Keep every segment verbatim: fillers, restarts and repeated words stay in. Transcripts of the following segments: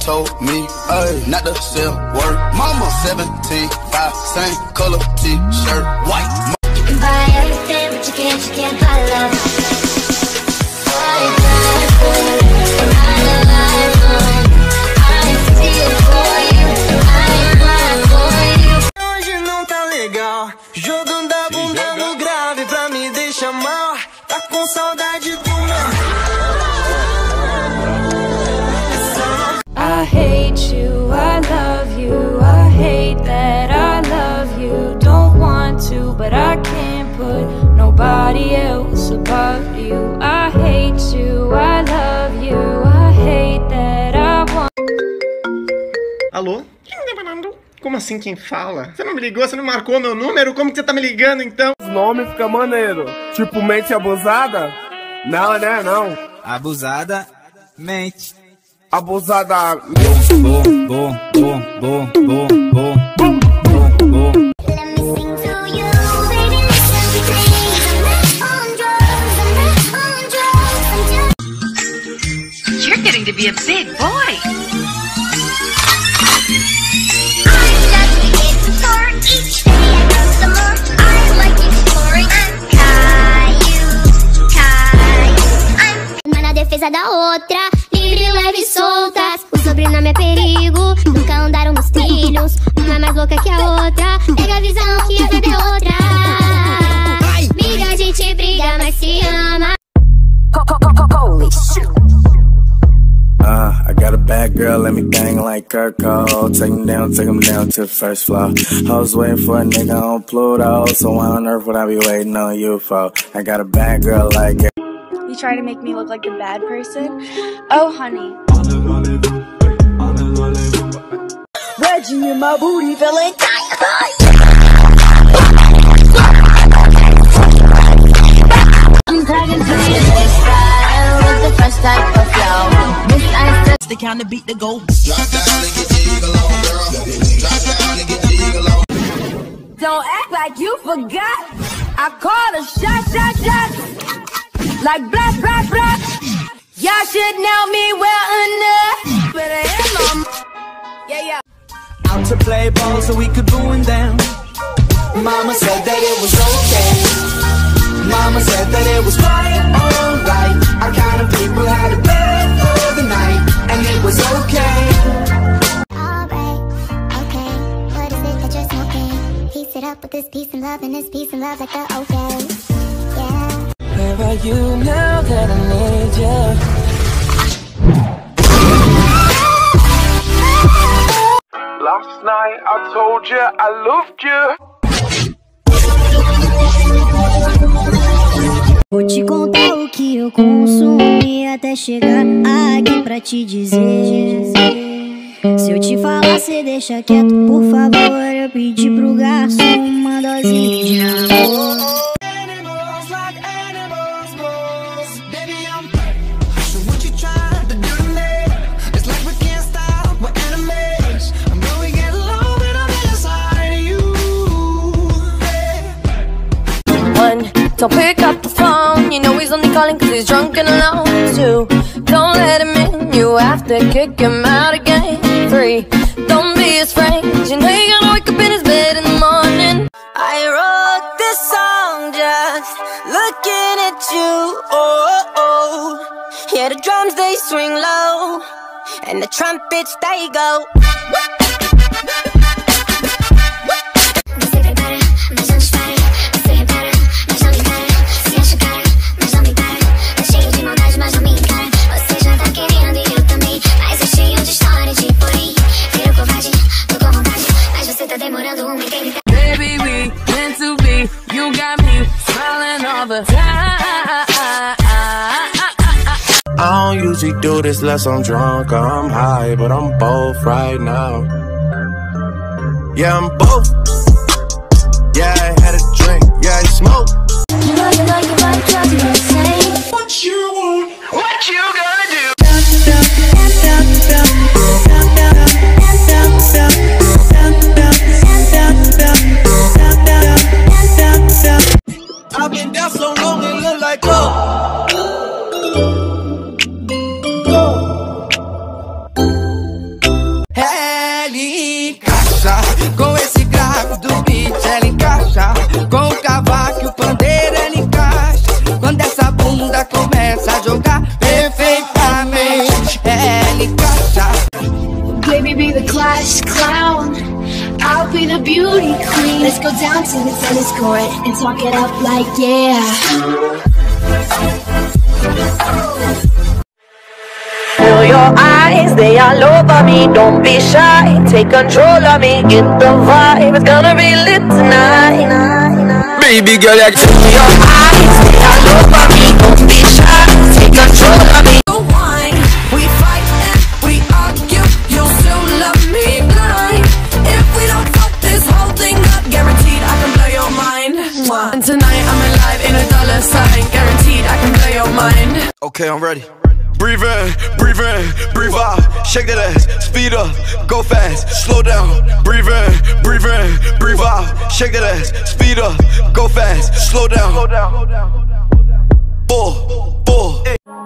told me, ay, not to sell word. Mama seventeen, five, same color t-shirt, white. You can buy everything, but you can't, you can't buy love. I die for you, I lie for you, I steal for you, I lie for you. Hoje não tá legal, jogando a bunda no grave pra me deixar mal. Tá com saudade do meu. I hate you, I love you, I hate that I love you. Don't want to, but I can't put nobody else above you. I hate you, I love you, I hate that I want. Alô? Como assim quem fala? Você não me ligou, você não marcou meu número? Como que você tá me ligando então? Os nomes ficam maneiro. Tipo, mente abusada? Não, né? Não. Abusada, mente. Abusada. Bom, bom, bom, bom, bom, bom, bom, bom, bom. You're getting to be a big boy. Each day I grow some more. I like exploring. I'm Caillou, Caillou. I'm uma na defesa da outra, livre, leve e soltas. O sobrenome é perigo, nunca andaram nos trilhos. Uma é mais louca que a outra, pega a visão que a vida é outra. Briga, a gente briga, mas se ama. Holy shit. Uh, I got a bad girl, let me bang like Kurt Cole. Take him down, take him down to the first floor. I was waiting for a nigga on Pluto, so why on earth would I be waiting on you for? I got a bad girl like it. You try to make me look like the bad person? Oh, honey. Wedgie in my booty, feeling I'm tagging to the style with the fresh type of flow. Miss Ice the kind of beat to go. Drop down and get jiggle on, girl. Drop down and get jiggle on. Don't act like you forgot. I called a shot, shot, shot. Like blah, blah, blah. Y'all should know me well enough. But I am on. Yeah, yeah. Out to play ball so we could ruin them. Mama said that it was okay. Mama said that it was quite alright. Our kind of people had a bed for the night, and it was okay. Alright, okay. What is it that you're smoking? Piece it up with this peace and love, and this peace and love like the okay. Yeah. Where are you now that I need you? Last night I told you I loved you. Vou te contar o que eu consumi até chegar aqui pra te dizer. Se eu te falar, cê deixa quieto, por favor. Eu pedi pro garçom uma dosinha de amor. Don't pick up the phone, you know he's only calling cause he's drunk and alone. Two, don't let him in, you have to kick him out again. Three, don't be his friend, you know you gotta wake up in his bed in the morning. I wrote this song just looking at you, oh, oh. Yeah, the drums they swing low, and the trumpets they go. Baby, we meant to be, you got me smiling all the time. I don't usually do this unless I'm drunk or I'm high, but I'm both right now. Yeah, I'm both. Yeah, I had a drink, yeah, I smoke. You know, you know, you might drive me insane. What you want? What you gonna do? I've been down so long it look like oh. class clown. I'll be the beauty queen. Let's go down to the tennis court and talk it up like yeah. Feel your eyes, they all over me. Don't be shy, take control of me. Get the vibe, it's gonna be lit tonight. Baby girl, you feel your eyes, they all over me. Don't be shy, take control of me. We fight and we argue, you'll still love me blind. If we don't fuck this whole thing up, guaranteed I can blow your mind. And tonight I'm alive in a dollar sign, guaranteed I can blow your mind. Okay, I'm ready. Breathe in, breathe in, breathe out. Shake that ass, speed up, go fast, slow down. Breathe in, breathe in, breathe out. Shake that ass, speed up, go fast, slow down. Bull, bull.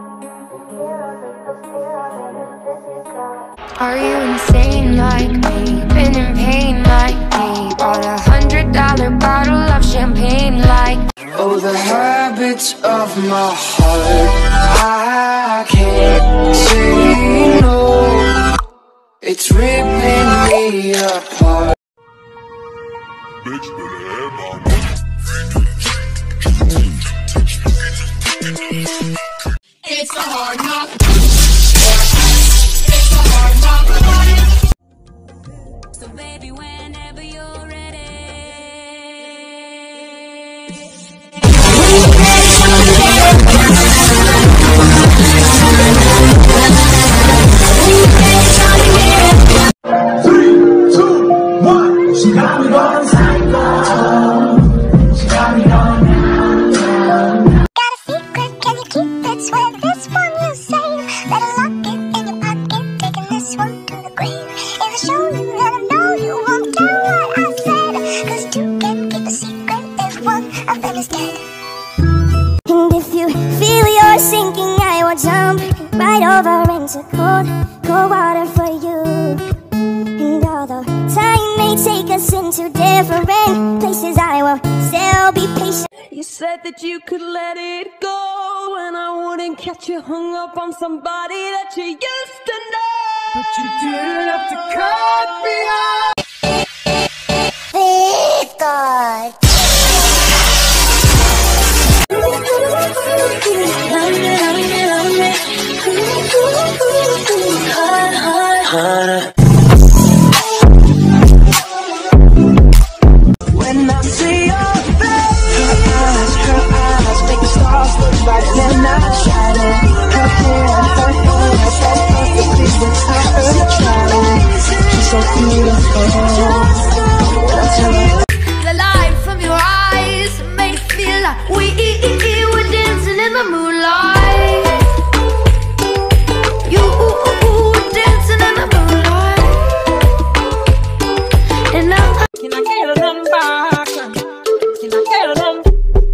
Are you insane like me? Been in pain like me? Bought a hundred dollar bottle of champagne like. Oh, the habits of my heart, I can't say no. It's ripping me apart. Bitch, better have my It's a hard knock. It's a hard knock life. So baby, whenever you're ready. Three, two, one. She got me going psycho. She got me going now. Got a secret, can you keep it? Swear this one you say. Better lock it in your pocket, taking this one to the grave. If I show you that I know you won't do what I said. Cause two can keep a secret if one of them is dead. And if you feel you're sinking, I will jump right over into cold, cold water for you. And although time may take us into different places, I will still be patient. You said that you could let it go, and I wouldn't catch you hung up on somebody that you used to know. But you didn't have to cut me off. Please, God. When I see your face, her eyes, her eyes make the stars look brighter than I shining. Her hair, her hair, so perfectly without her trying. She's so beautiful. The light from your eyes made it feel like we were dancing in the moonlight. You were dancing in the moonlight. And now can I get them back? Can I get them?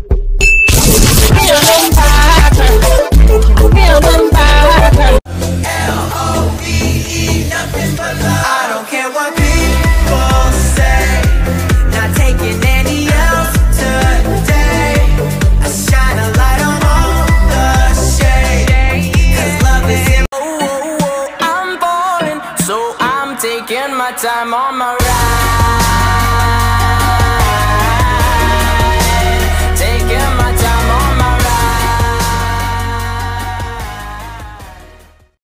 Get them back. Get them back. L O V E, nothing but love. I don't care what people say. Not taking any else today. I shine a light on all the shade. Cause love is in. Oh, oh, oh, I'm falling, so I'm taking my time on my ride. Taking my